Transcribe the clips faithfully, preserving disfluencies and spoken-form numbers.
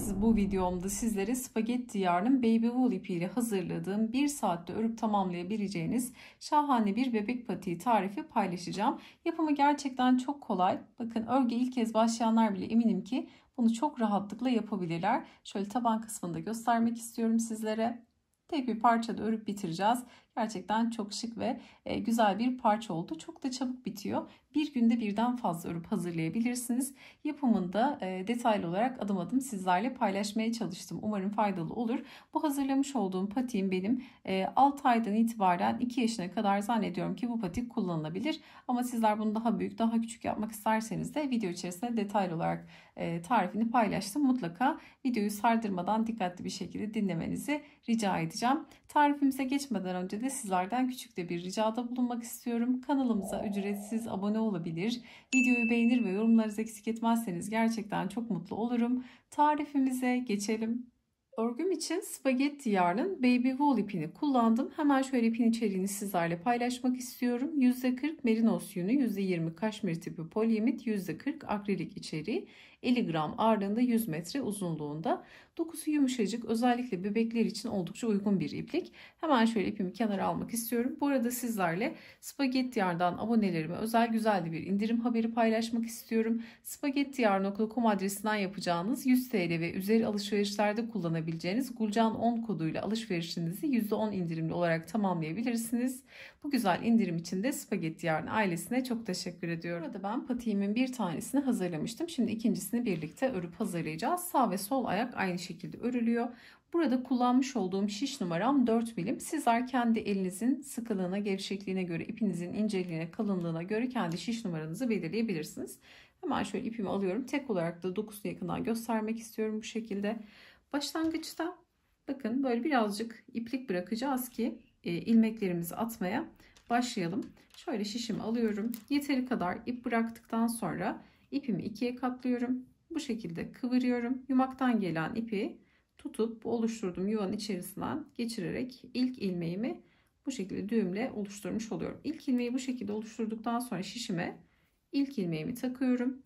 siz, bu videomda sizlere spagetti yarnın baby wool ipiyle hazırladığım bir saatte örüp tamamlayabileceğiniz şahane bir bebek patiği tarifi paylaşacağım. Yapımı gerçekten çok kolay. Bakın, örgü ilk kez başlayanlar bile eminim ki bunu çok rahatlıkla yapabilirler. Şöyle taban kısmını da göstermek istiyorum sizlere. Tek bir parçada örüp bitireceğiz. Gerçekten çok şık ve güzel bir parça oldu. Çok da çabuk bitiyor. Bir günde birden fazla örüp hazırlayabilirsiniz. Yapımında detaylı olarak adım adım sizlerle paylaşmaya çalıştım. Umarım faydalı olur. Bu hazırlamış olduğum patiğim benim altı aydan itibaren iki yaşına kadar zannediyorum ki bu patik kullanılabilir. Ama sizler bunu daha büyük, daha küçük yapmak isterseniz de video içerisinde detaylı olarak tarifini paylaştım. Mutlaka videoyu sardırmadan dikkatli bir şekilde dinlemenizi rica edeceğim. Tarifimize geçmeden önce de sizlerden küçük de bir ricada bulunmak istiyorum. Kanalımıza ücretsiz abone olabilir, videoyu beğenir ve yorumlarınızı eksik etmezseniz gerçekten çok mutlu olurum. Tarifimize geçelim. Örgüm için spagetti yarnın baby wool ipini kullandım. Hemen şöyle ipin içeriğini sizlerle paylaşmak istiyorum. yüzde kırk merinos yünü, yüzde yirmi kaşmir tipi polyamid, yüzde kırk akrilik içeriği, elli gram ağırlığında, yüz metre uzunluğunda. Dokusu yumuşacık, özellikle bebekler için oldukça uygun bir iplik. Hemen şöyle ipimi kenara almak istiyorum. Bu arada sizlerle spagetti yarndan abonelerime özel güzel bir indirim haberi paylaşmak istiyorum. spagettiyarn nokta com adresinden yapacağınız yüz TL ve üzeri alışverişlerde kullanabileceğiniz Gulcan on koduyla alışverişinizi yüzde on indirimli olarak tamamlayabilirsiniz. Bu güzel indirim için de Spagetti Yarn ailesine çok teşekkür ediyorum. Burada ben patiğimin bir tanesini hazırlamıştım. Şimdi ikincisini birlikte örüp hazırlayacağız. Sağ ve sol ayak aynı şekilde örülüyor. Burada kullanmış olduğum şiş numaram dört milim. Sizler kendi elinizin sıkılığına, gevşekliğine göre, ipinizin inceliğine, kalınlığına göre kendi şiş numaranızı belirleyebilirsiniz. Hemen şöyle ipimi alıyorum. Tek olarak da dokusunu yakından göstermek istiyorum bu şekilde. Başlangıçta bakın böyle birazcık iplik bırakacağız ki e, ilmeklerimizi atmaya başlayalım. Şöyle şişimi alıyorum. Yeteri kadar ip bıraktıktan sonra ipimi ikiye katlıyorum. Bu şekilde kıvırıyorum. Yumaktan gelen ipi tutup oluşturduğum yuvanın içerisinden geçirerek ilk ilmeğimi bu şekilde düğümle oluşturmuş oluyorum. İlk ilmeği bu şekilde oluşturduktan sonra şişime ilk ilmeğimi takıyorum.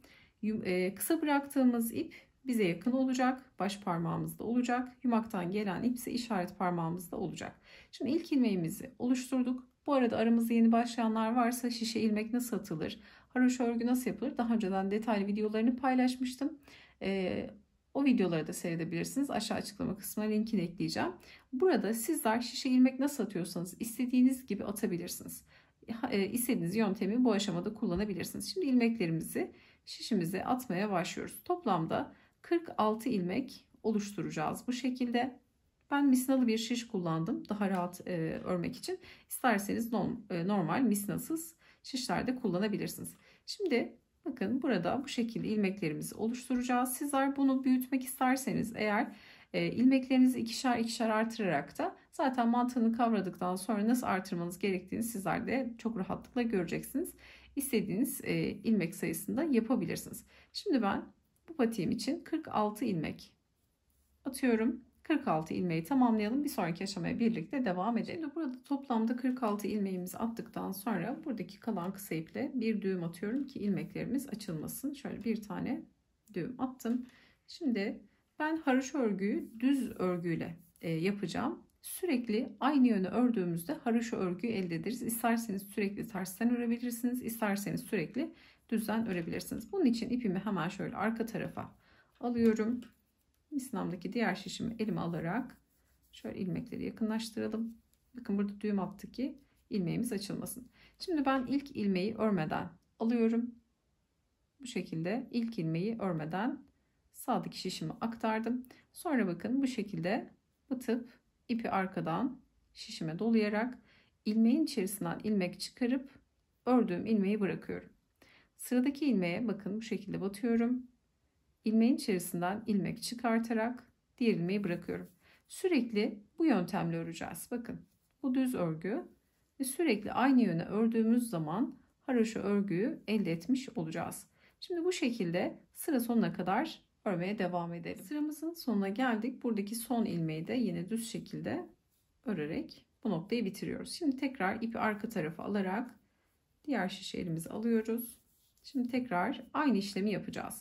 Kısa bıraktığımız ip bize yakın olacak. Baş parmağımızda olacak. Yumaktan gelen ip ise işaret parmağımızda olacak. Şimdi ilk ilmeğimizi oluşturduk. Bu arada aramızda yeni başlayanlar varsa şişe ilmek nasıl atılır, haroşa örgü nasıl yapılır, daha önceden detaylı videolarını paylaşmıştım. Ee, o videoları da seyredebilirsiniz. Aşağı açıklama kısmına linkini ekleyeceğim. Burada sizler şişe ilmek nasıl atıyorsanız istediğiniz gibi atabilirsiniz. İstediğiniz yöntemi bu aşamada kullanabilirsiniz. Şimdi ilmeklerimizi şişimize atmaya başlıyoruz. Toplamda kırk altı ilmek oluşturacağız bu şekilde. Ben misinalı bir şiş kullandım daha rahat e, örmek için. İsterseniz norm, e, normal misinasız şişlerde kullanabilirsiniz. Şimdi bakın burada bu şekilde ilmeklerimizi oluşturacağız. Sizler bunu büyütmek isterseniz eğer e, ilmeklerinizi ikişer ikişer artırarak da zaten mantığını kavradıktan sonra nasıl artırmanız gerektiğini sizler de çok rahatlıkla göreceksiniz. İstediğiniz e, ilmek sayısında yapabilirsiniz. Şimdi ben bu patiğim için kırk altı ilmek atıyorum. kırk altı ilmeği tamamlayalım. Bir sonraki aşamaya birlikte devam edelim. Şimdi burada toplamda kırk altı ilmeğimizi attıktan sonra buradaki kalan kısa iple bir düğüm atıyorum ki ilmeklerimiz açılmasın. Şöyle bir tane düğüm attım. Şimdi ben haroşa örgüyü düz örgüyle e, yapacağım. Sürekli aynı yöne ördüğümüzde haroşa örgüyü elde ederiz. İsterseniz sürekli tersten örebilirsiniz. İsterseniz sürekli düzden örebilirsiniz. Bunun için ipimi hemen şöyle arka tarafa alıyorum. Misinamdaki diğer şişimi elime alarak şöyle ilmekleri yakınlaştıralım. Bakın burada düğüm attık ki ilmeğimiz açılmasın. Şimdi ben ilk ilmeği örmeden alıyorum. Bu şekilde ilk ilmeği örmeden sağdaki şişimi aktardım. Sonra bakın bu şekilde batıp ipi arkadan şişime dolayarak ilmeğin içerisinden ilmek çıkarıp ördüğüm ilmeği bırakıyorum. Sıradaki ilmeğe bakın bu şekilde batıyorum. İlmeğin içerisinden ilmek çıkartarak diğer ilmeği bırakıyorum. Sürekli bu yöntemle öreceğiz. Bakın bu düz örgü ve sürekli aynı yöne ördüğümüz zaman haroşa örgüyü elde etmiş olacağız. Şimdi bu şekilde sıra sonuna kadar örmeye devam edelim. Sıramızın sonuna geldik. Buradaki son ilmeği de yine düz şekilde örerek bu noktayı bitiriyoruz. Şimdi tekrar ipi arka tarafa alarak diğer şişe elimizi alıyoruz. Şimdi tekrar aynı işlemi yapacağız.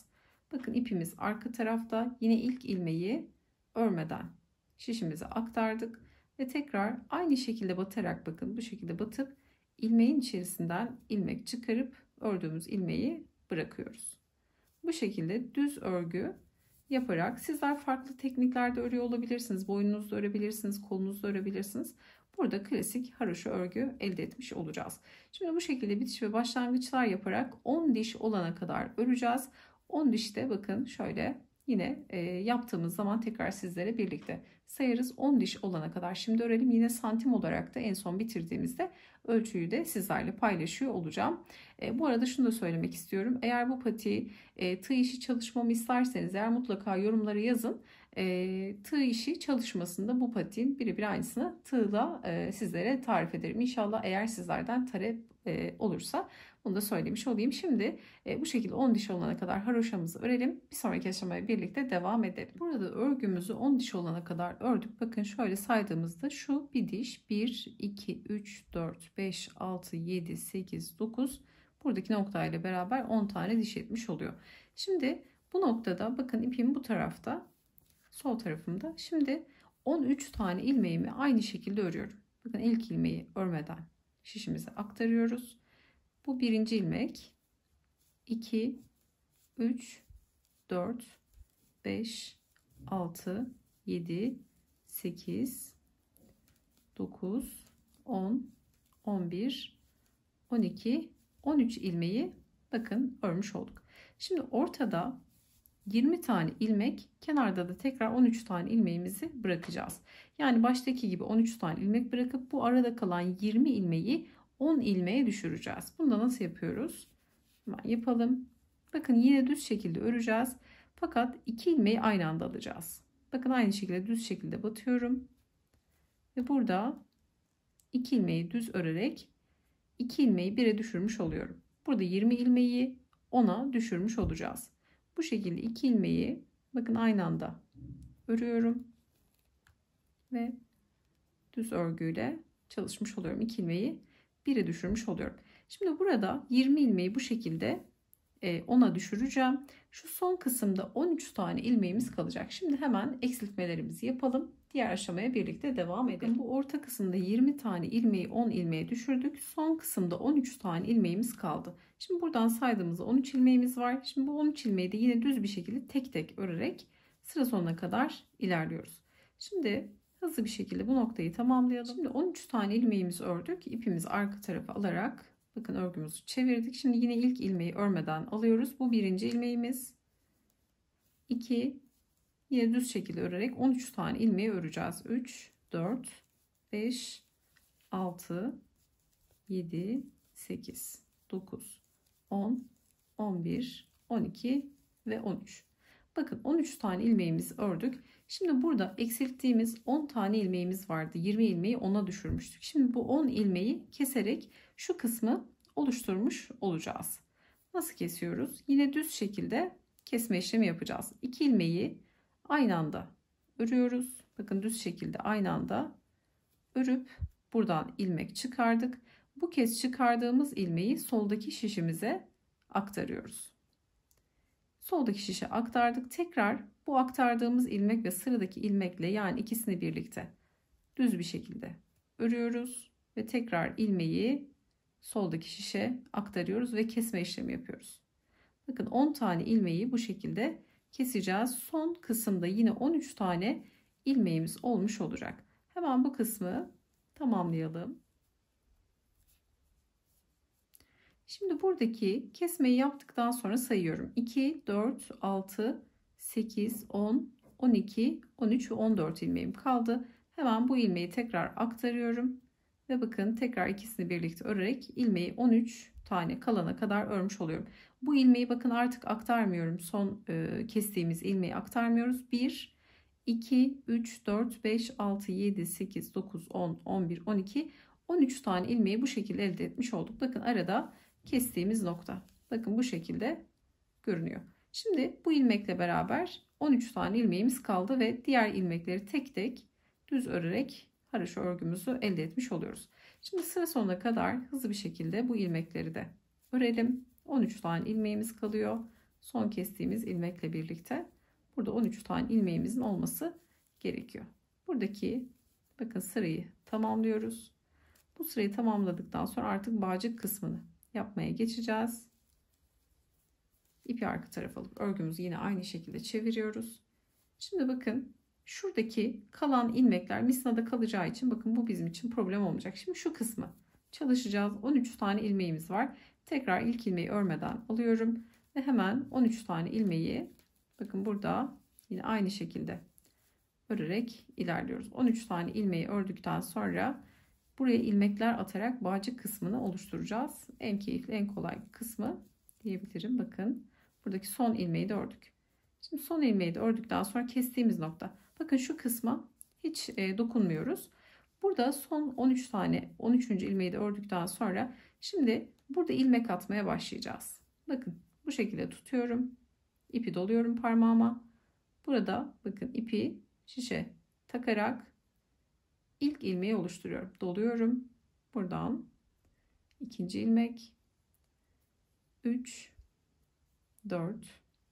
Bakın ipimiz arka tarafta. Yine ilk ilmeği örmeden şişimize aktardık ve tekrar aynı şekilde batarak, bakın bu şekilde batıp ilmeğin içerisinden ilmek çıkarıp ördüğümüz ilmeği bırakıyoruz. Bu şekilde düz örgü yaparak sizler farklı tekniklerde örüyor olabilirsiniz. Boynunuzda örebilirsiniz, kolunuzda örebilirsiniz. Burada klasik haroşa örgü elde etmiş olacağız. Şimdi bu şekilde bitiş ve başlangıçlar yaparak on diş olana kadar öreceğiz. on dişte bakın şöyle yine e, yaptığımız zaman tekrar sizlere birlikte sayarız. on diş olana kadar şimdi örelim. Yine santim olarak da en son bitirdiğimizde ölçüyü de sizlerle paylaşıyor olacağım. E, bu arada şunu da söylemek istiyorum. Eğer bu patiği e, tığ işi çalışmamı isterseniz eğer mutlaka yorumlara yazın. E, tığ işi çalışmasında bu patiğin birebir aynısını tığla e, sizlere tarif ederim. İnşallah eğer sizlerden talep e, olursa bunu da söylemiş olayım. Şimdi e, bu şekilde on diş olana kadar haroşamızı örelim. Bir sonraki aşamaya birlikte devam edelim. Burada örgümüzü on diş olana kadar ördük. Bakın şöyle saydığımızda şu bir diş bir, iki, üç, dört, beş, altı, yedi, sekiz, dokuz. Buradaki noktayla beraber on tane diş etmiş oluyor. Şimdi bu noktada bakın ipim bu tarafta, sol tarafımda. Şimdi on üç tane ilmeğimi aynı şekilde örüyorum. Bakın ilk ilmeği örmeden şişimize aktarıyoruz. Bu birinci ilmek, iki, üç, dört, beş, altı, yedi, sekiz, dokuz, on, on bir, on iki, on üç ilmeği bakın örmüş olduk. Şimdi ortada yirmi tane ilmek, kenarda da tekrar on üç tane ilmeğimizi bırakacağız. Yani baştaki gibi on üç tane ilmek bırakıp bu arada kalan yirmi ilmeği on ilmeğe düşüreceğiz. Bunu da nasıl yapıyoruz? Hemen yapalım. Bakın yine düz şekilde öreceğiz. Fakat iki ilmeği aynı anda alacağız. Bakın aynı şekilde düz şekilde batıyorum. Ve burada iki ilmeği düz örerek iki ilmeği bire düşürmüş oluyorum. Burada yirmi ilmeği ona düşürmüş olacağız. Bu şekilde iki ilmeği bakın aynı anda örüyorum. Ve düz örgüyle çalışmış oluyorum. iki ilmeği bire düşürmüş oluyorum. Şimdi burada yirmi ilmeği bu şekilde ona düşüreceğim. Şu son kısımda on üç tane ilmeğimiz kalacak. Şimdi hemen eksiltmelerimizi yapalım. Diğer aşamaya birlikte devam edelim. Bu orta kısımda yirmi tane ilmeği on ilmeğe düşürdük. Son kısımda on üç tane ilmeğimiz kaldı. Şimdi buradan saydığımızda on üç ilmeğimiz var. Şimdi bu on üç ilmeği de yine düz bir şekilde tek tek örerek sıra sonuna kadar ilerliyoruz. Şimdi hızlı bir şekilde bu noktayı tamamlayalım. Şimdi on üç tane ilmeğimizi ördük. İpimizi arka tarafa alarak bakın örgümüzü çevirdik. Şimdi yine ilk ilmeği örmeden alıyoruz. Bu birinci ilmeğimiz. iki, yine düz şekilde örerek on üç tane ilmeği öreceğiz. üç, dört, beş, altı, yedi, sekiz, dokuz, on, on bir, on iki ve on üç. Bakın on üç tane ilmeğimizi ördük. Şimdi burada eksilttiğimiz on tane ilmeğimiz vardı. yirmi ilmeği ona düşürmüştük. Şimdi bu on ilmeği keserek şu kısmı oluşturmuş olacağız. Nasıl kesiyoruz? Yine düz şekilde kesme işlemi yapacağız. iki ilmeği aynı anda örüyoruz. Bakın düz şekilde aynı anda örüp buradan ilmek çıkardık. Bu kez çıkardığımız ilmeği soldaki şişimize aktarıyoruz. Soldaki şişe aktardık. Tekrar bu aktardığımız ilmek ve sıradaki ilmekle, yani ikisini birlikte düz bir şekilde örüyoruz ve tekrar ilmeği soldaki şişe aktarıyoruz ve kesme işlemi yapıyoruz. Bakın on tane ilmeği bu şekilde keseceğiz. Son kısımda yine on üç tane ilmeğimiz olmuş olacak. Hemen bu kısmı tamamlayalım. Şimdi buradaki kesmeyi yaptıktan sonra sayıyorum. iki, dört, altı, sekiz, on, on iki, on üç ve on dört ilmeğim kaldı. Hemen bu ilmeği tekrar aktarıyorum. Ve bakın tekrar ikisini birlikte örerek ilmeği on üç tane kalana kadar örmüş oluyorum. Bu ilmeği bakın artık aktarmıyorum. Son e, kestiğimiz ilmeği aktarmıyoruz. bir, iki, üç, dört, beş, altı, yedi, sekiz, dokuz, on, on bir, on iki, on üç tane ilmeği bu şekilde elde etmiş olduk. Bakın arada kestiğimiz nokta. Bakın bu şekilde görünüyor. Şimdi bu ilmekle beraber on üç tane ilmeğimiz kaldı ve diğer ilmekleri tek tek düz örerek haroşa örgümüzü elde etmiş oluyoruz. Şimdi sıra sonuna kadar hızlı bir şekilde bu ilmekleri de örelim. on üç tane ilmeğimiz kalıyor. son kestiğimiz ilmekle birlikte burada on üç tane ilmeğimizin olması gerekiyor. Buradaki bakın sırayı tamamlıyoruz. Bu sırayı tamamladıktan sonra artık bağcık kısmını yapmaya geçeceğiz. İpi arka tarafa alıp örgümüzü yine aynı şekilde çeviriyoruz. Şimdi bakın şuradaki kalan ilmekler misnada kalacağı için bakın bu bizim için problem olmayacak. Şimdi şu kısmı çalışacağız. on üç tane ilmeğimiz var. Tekrar ilk ilmeği örmeden alıyorum ve hemen on üç tane ilmeği bakın burada yine aynı şekilde örerek ilerliyoruz. on üç tane ilmeği ördükten sonra buraya ilmekler atarak bağcık kısmını oluşturacağız. En keyifli, en kolay kısmı diyebilirim. Bakın buradaki son ilmeği de ördük. Şimdi son ilmeği de ördükten sonra kestiğimiz nokta. Bakın şu kısma hiç e, dokunmuyoruz. Burada son on üç tane on üçüncü ilmeği de ördükten sonra şimdi burada ilmek atmaya başlayacağız. Bakın bu şekilde tutuyorum. İpi doluyorum parmağıma. Burada bakın ipi şişe takarak ilk ilmeği oluşturuyorum. Doluyorum. Buradan ikinci ilmek, üç, dört,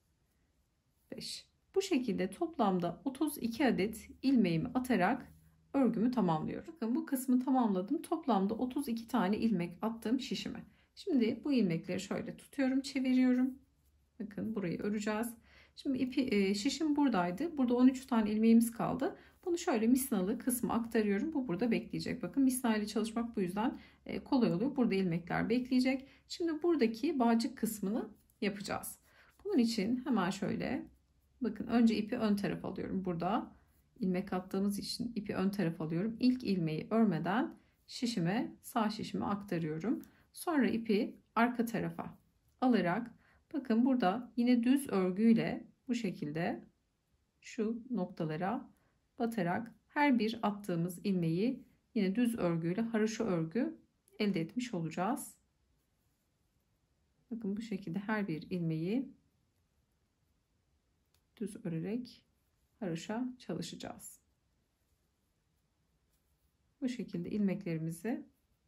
beş. Bu şekilde toplamda otuz iki adet ilmeğimi atarak örgümü tamamlıyorum. Bakın bu kısmı tamamladım. Toplamda otuz iki tane ilmek attım şişime. Şimdi bu ilmekleri şöyle tutuyorum, çeviriyorum. Bakın burayı öreceğiz. Şimdi ipi, şişim buradaydı. Burada on üç tane ilmeğimiz kaldı. Bunu şöyle misinalı kısmı aktarıyorum. Bu burada bekleyecek. Bakın misina ile çalışmak bu yüzden kolay oluyor. Burada ilmekler bekleyecek. Şimdi buradaki bağcık kısmını yapacağız. Bunun için hemen şöyle bakın önce ipi ön tarafa alıyorum. Burada ilmek attığımız için ipi ön tarafa alıyorum. İlk ilmeği örmeden şişime, sağ şişime aktarıyorum. Sonra ipi arka tarafa alarak bakın burada yine düz örgüyle bu şekilde şu noktalara batarak her bir attığımız ilmeği yine düz örgüyle haroşa örgü elde etmiş olacağız. Bakın bu şekilde her bir ilmeği düz örerek haroşa çalışacağız. Bu şekilde ilmeklerimizi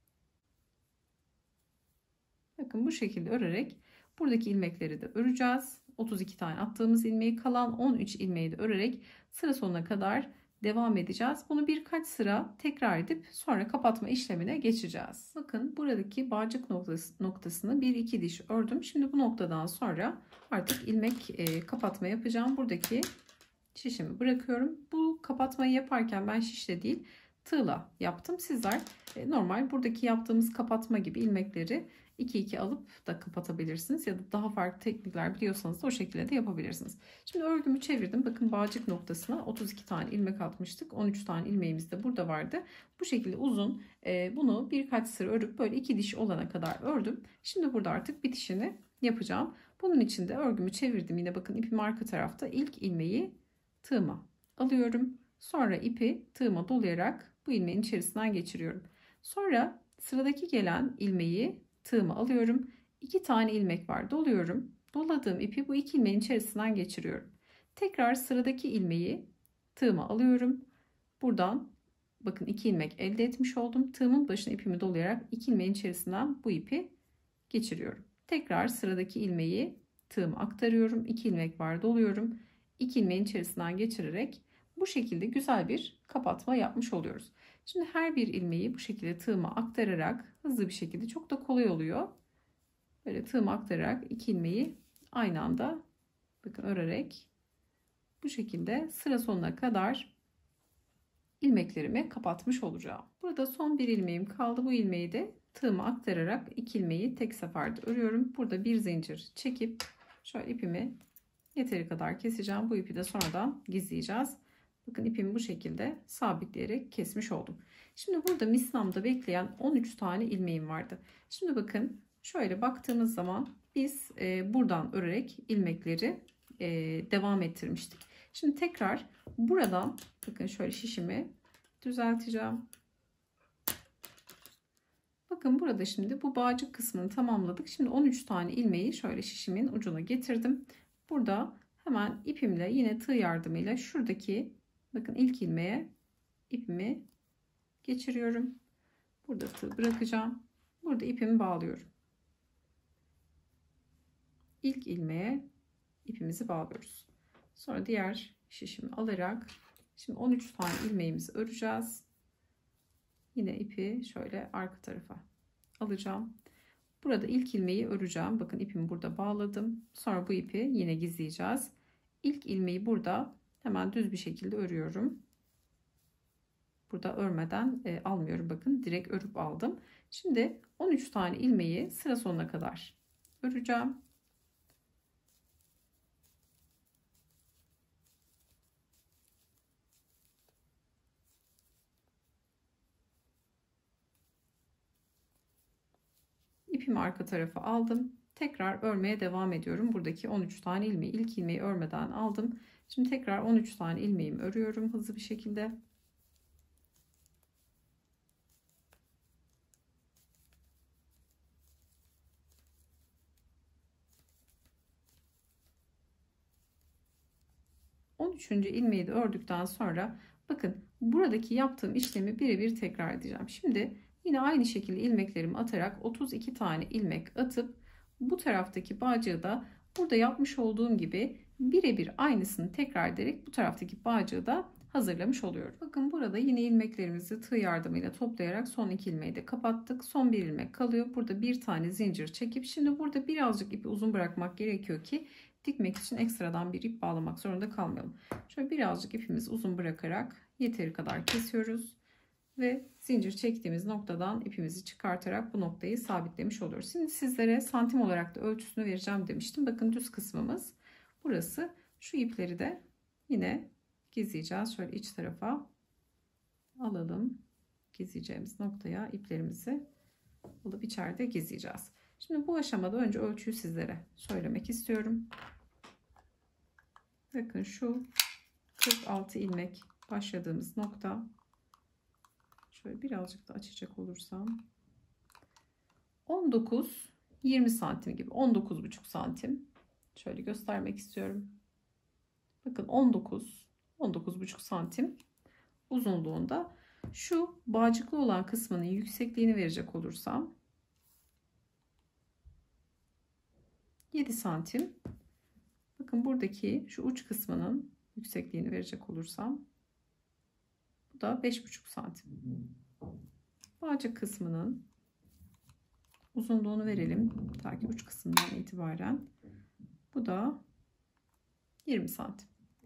bakın bu şekilde örerek buradaki ilmekleri de öreceğiz. otuz iki tane attığımız ilmeği kalan on üç ilmeği de örerek sıra sonuna kadar devam edeceğiz. Bunu birkaç sıra tekrar edip sonra kapatma işlemine geçeceğiz. Bakın buradaki bağcık noktası, noktasını bir iki diş ördüm. Şimdi bu noktadan sonra artık ilmek e, kapatma yapacağım. Buradaki şişimi bırakıyorum. Bu kapatmayı yaparken ben şişle değil tığla yaptım. Sizler e, normal buradaki yaptığımız kapatma gibi ilmekleri iki iki alıp da kapatabilirsiniz ya da daha farklı teknikler biliyorsanız da o şekilde de yapabilirsiniz. Şimdi örgümü çevirdim. Bakın bağcık noktasına otuz iki tane ilmek atmıştık. on üç tane ilmeğimiz de burada vardı. Bu şekilde uzun e, bunu birkaç sıra örüp böyle iki diş olana kadar ördüm. Şimdi burada artık bitişini yapacağım. Bunun için de örgümü çevirdim. Yine bakın ipim arka tarafta. İlk ilmeği tığıma alıyorum. Sonra ipi tığıma dolayarak bu ilmeğin içerisinden geçiriyorum. Sonra sıradaki gelen ilmeği tığıma alıyorum. iki tane ilmek var. Doluyorum. Doladığım ipi bu iki ilmeğin içerisinden geçiriyorum. Tekrar sıradaki ilmeği tığıma alıyorum. Buradan bakın iki ilmek elde etmiş oldum. Tığımın başına ipimi dolayarak iki ilmeğin içerisinden bu ipi geçiriyorum. Tekrar sıradaki ilmeği tığıma aktarıyorum. iki ilmek var. Doluyorum. iki ilmeğin içerisinden geçirerek bu şekilde güzel bir kapatma yapmış oluyoruz. Şimdi her bir ilmeği bu şekilde tığıma aktararak hızlı bir şekilde çok da kolay oluyor. Böyle tığıma aktararak iki ilmeği aynı anda bakın örerek bu şekilde sıra sonuna kadar ilmeklerimi kapatmış olacağım. Burada son bir ilmeğim kaldı. Bu ilmeği de tığıma aktararak iki ilmeği tek seferde örüyorum. Burada bir zincir çekip şöyle ipimi yeteri kadar keseceğim. Bu ipi de sonradan gizleyeceğiz. Bakın ipimi bu şekilde sabitleyerek kesmiş oldum. Şimdi burada misnamda bekleyen on üç tane ilmeğim vardı. Şimdi bakın şöyle baktığımız zaman biz e, buradan örerek ilmekleri e, devam ettirmiştik. Şimdi tekrar buradan bakın şöyle şişimi düzelteceğim. Bakın burada şimdi bu bağcık kısmını tamamladık. Şimdi on üç tane ilmeği şöyle şişimin ucuna getirdim. Burada hemen ipimle yine tığ yardımıyla şuradaki bakın ilk ilmeğe ipimi geçiriyorum. Burada tığ bırakacağım. Burada ipimi bağlıyorum. İlk ilmeğe ipimizi bağlıyoruz. Sonra diğer şişimi alarak şimdi on üç tane ilmeğimizi öreceğiz. Yine ipi şöyle arka tarafa alacağım. Burada ilk ilmeği öreceğim. Bakın ipimi burada bağladım. Sonra bu ipi yine gizleyeceğiz. İlk ilmeği burada hemen düz bir şekilde örüyorum. Burada örmeden e, almıyorum. Bakın direkt örüp aldım. Şimdi on üç tane ilmeği sıra sonuna kadar öreceğim. İpimi arka tarafa aldım. Tekrar örmeye devam ediyorum. Buradaki on üç tane ilmeği ilk ilmeği örmeden aldım. Şimdi tekrar on üç tane ilmeğimi örüyorum hızlı bir şekilde. on üçüncü ilmeği de ördükten sonra bakın buradaki yaptığım işlemi birebir tekrar edeceğim. Şimdi yine aynı şekilde ilmeklerimi atarak otuz iki tane ilmek atıp bu taraftaki bağcığı da burada yapmış olduğum gibi birebir aynısını tekrar ederek bu taraftaki bağcığı da hazırlamış oluyorum. Bakın burada yine ilmeklerimizi tığ yardımıyla toplayarak son iki ilmeği de kapattık. Son bir ilmek kalıyor. Burada bir tane zincir çekip şimdi burada birazcık ipi uzun bırakmak gerekiyor ki dikmek için ekstradan bir ip bağlamak zorunda kalmayalım. Şöyle birazcık ipimizi uzun bırakarak yeteri kadar kesiyoruz ve zincir çektiğimiz noktadan ipimizi çıkartarak bu noktayı sabitlemiş oluyoruz. Şimdi sizlere santim olarak da ölçüsünü vereceğim demiştim. Bakın düz kısmımız burası. Şu ipleri de yine gizleyeceğiz. Şöyle iç tarafa alalım. Gizleyeceğimiz noktaya iplerimizi alıp içeride gizleyeceğiz. Şimdi bu aşamada önce ölçüyü sizlere söylemek istiyorum. Bakın şu kırk altı ilmek başladığımız nokta. Şöyle birazcık da açacak olursam on dokuz yirmi santim gibi, on dokuz buçuk santim. Şöyle göstermek istiyorum. Bakın on dokuz on dokuz buçuk santim uzunluğunda. Şu bağcıklı olan kısmının yüksekliğini verecek olursam yedi santim. Bakın buradaki şu uç kısmının yüksekliğini verecek olursam bu da beş buçuk santim. Bağcık kısmının uzunluğunu verelim. Ta ki uç kısmından itibaren. Bu da yirmi santim.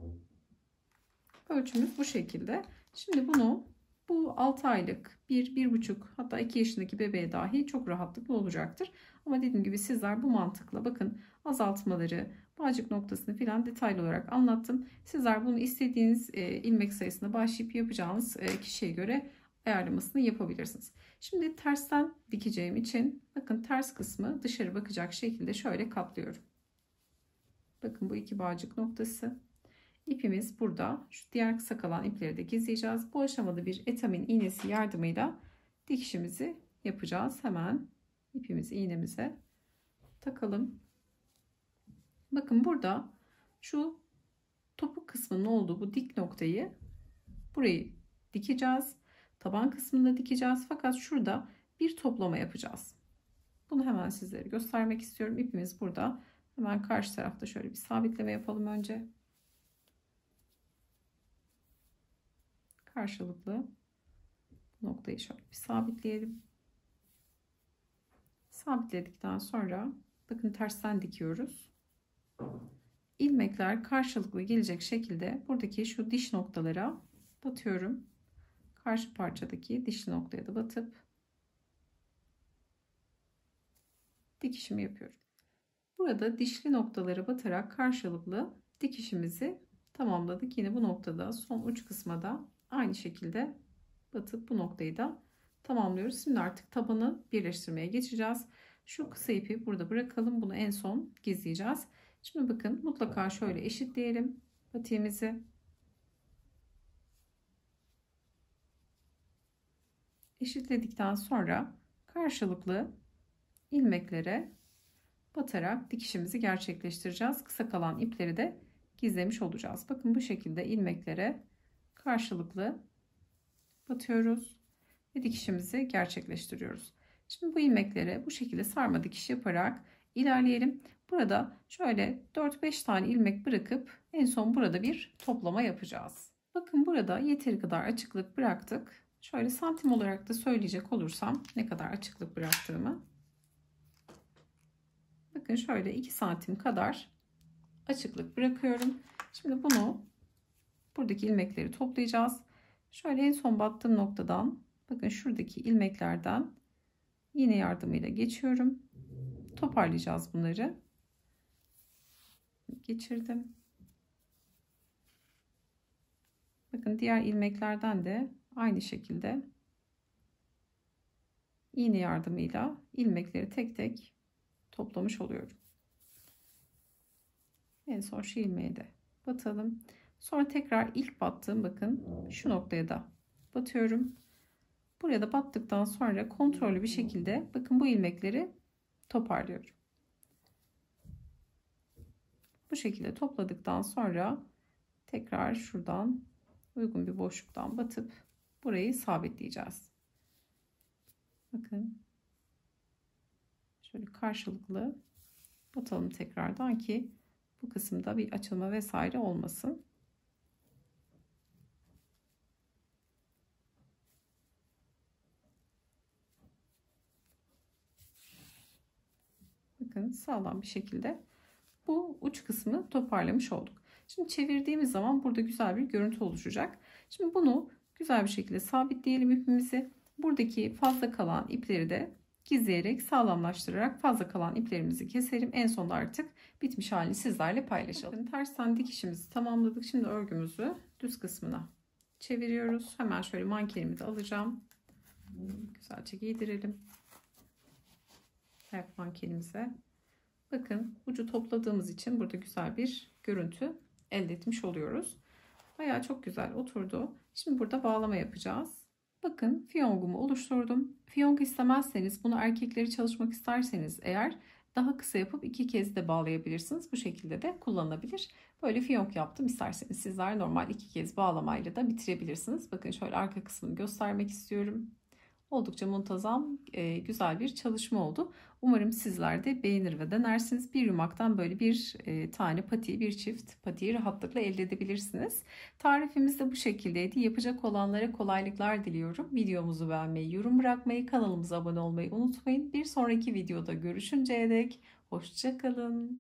Ölçümüz bu şekilde. Şimdi bunu bu altı aylık, bir bir buçuk hatta iki yaşındaki bebeğe dahi çok rahatlıkla olacaktır. Ama dediğim gibi sizler bu mantıkla bakın azaltmaları, bağcık noktasını filan detaylı olarak anlattım. Sizler bunu istediğiniz e, ilmek sayısına başlayıp yapacağınız e, kişiye göre ayarlamasını yapabilirsiniz. Şimdi tersten dikeceğim için bakın ters kısmı dışarı bakacak şekilde şöyle katlıyorum. Bakın bu iki bağcık noktası. İpimiz burada. Şu diğer kısa kalan ipleri de gizleyeceğiz. Bu aşamada bir etamin iğnesi yardımıyla dikişimizi yapacağız. Hemen ipimizi iğnemize takalım. Bakın burada şu topuk kısmının olduğu bu dik noktayı burayı dikeceğiz. Taban kısmında dikeceğiz. Fakat şurada bir toplama yapacağız. Bunu hemen sizlere göstermek istiyorum. İpimiz burada. Hemen karşı tarafta şöyle bir sabitleme yapalım önce. Karşılıklı noktayı şöyle bir sabitleyelim. Sabitledikten sonra bakın tersten dikiyoruz. İlmekler karşılıklı gelecek şekilde buradaki şu diş noktalara batıyorum. Karşı parçadaki dişli noktaya da batıp dikişimi yapıyorum. Burada dişli noktalara batarak karşılıklı dikişimizi tamamladık. Yine bu noktada son uç kısma da aynı şekilde batıp bu noktayı da tamamlıyoruz. Şimdi artık tabanı birleştirmeye geçeceğiz. Şu kısa ipi burada bırakalım. Bunu en son gizleyeceğiz. Şimdi bakın mutlaka şöyle eşitleyelim patiğimizi. Eşitledikten sonra karşılıklı ilmeklere batarak dikişimizi gerçekleştireceğiz. Kısa kalan ipleri de gizlemiş olacağız. Bakın bu şekilde ilmeklere karşılıklı batıyoruz ve dikişimizi gerçekleştiriyoruz. Şimdi bu ilmeklere bu şekilde sarma dikiş yaparak ilerleyelim. Burada şöyle dört beş tane ilmek bırakıp en son burada bir toplama yapacağız. Bakın burada yeteri kadar açıklık bıraktık. Şöyle santim olarak da söyleyecek olursam ne kadar açıklık bıraktığımı. Bakın şöyle iki santim kadar açıklık bırakıyorum. Şimdi bunu buradaki ilmekleri toplayacağız. Şöyle en son battığım noktadan bakın şuradaki ilmeklerden iğne yardımıyla geçiyorum. Toparlayacağız bunları. Geçirdim. Bakın diğer ilmeklerden de aynı şekilde iğne yardımıyla ilmekleri tek tek toplamış oluyorum. En son şu ilmeğe de batalım. Sonra tekrar ilk battığım bakın şu noktaya da batıyorum. Buraya da battıktan sonra kontrollü bir şekilde bakın bu ilmekleri toparlıyorum. Bu şekilde topladıktan sonra tekrar şuradan uygun bir boşluktan batıp burayı sabitleyeceğiz. Bakın şöyle karşılıklı batalım tekrardan ki bu kısımda bir açılma vesaire olmasın. Bakın sağlam bir şekilde bu uç kısmını toparlamış olduk. Şimdi çevirdiğimiz zaman burada güzel bir görüntü oluşacak. Şimdi bunu güzel bir şekilde sabitleyelim ipimizi. Buradaki fazla kalan ipleri de gizleyerek sağlamlaştırarak fazla kalan iplerimizi keselim. En sonunda artık bitmiş halini sizlerle paylaşalım. Bakın tersten dikişimizi tamamladık. Şimdi örgümüzü düz kısmına çeviriyoruz. Hemen şöyle mankenimi de alacağım. Güzelce giydirelim. Ayak mankenimize. Bakın ucu topladığımız için burada güzel bir görüntü elde etmiş oluyoruz. Bayağı çok güzel oturdu. Şimdi burada bağlama yapacağız. Bakın fiyongumu oluşturdum. Fiyonk istemezseniz bunu erkekleri çalışmak isterseniz eğer daha kısa yapıp iki kez de bağlayabilirsiniz. Bu şekilde de kullanılabilir. Böyle fiyonk yaptım. İsterseniz sizler normal iki kez bağlamayla da bitirebilirsiniz. Bakın şöyle arka kısmını göstermek istiyorum. Oldukça muntazam, e, güzel bir çalışma oldu. Umarım sizler de beğenir ve denersiniz. Bir yumaktan böyle bir e, tane patiyi, bir çift patiyi rahatlıkla elde edebilirsiniz. Tarifimiz de bu şekildeydi. Yapacak olanlara kolaylıklar diliyorum. Videomuzu beğenmeyi, yorum bırakmayı, kanalımıza abone olmayı unutmayın. Bir sonraki videoda görüşünceye dek hoşça kalın.